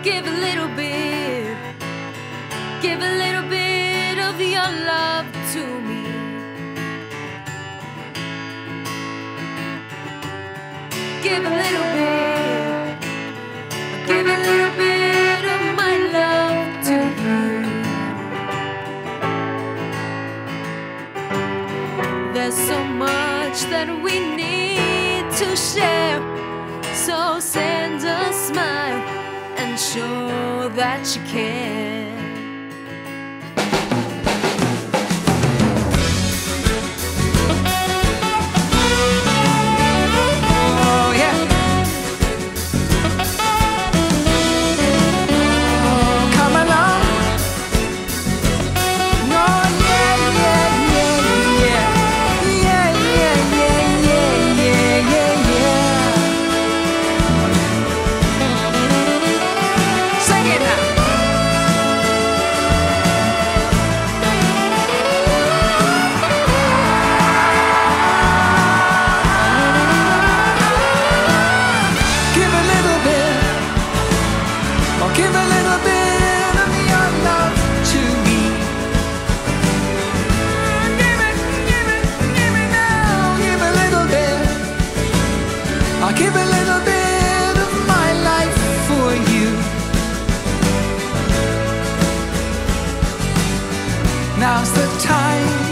Give a little bit, give a little bit of your love to me. Give a little bit, give a little bit of my love to you. There's so much that we need to share, so send a smile and show that you care. Give a little bit of your love to me. Give it now. Give a little bit. I'll give a little bit of my life for you. Now's the time.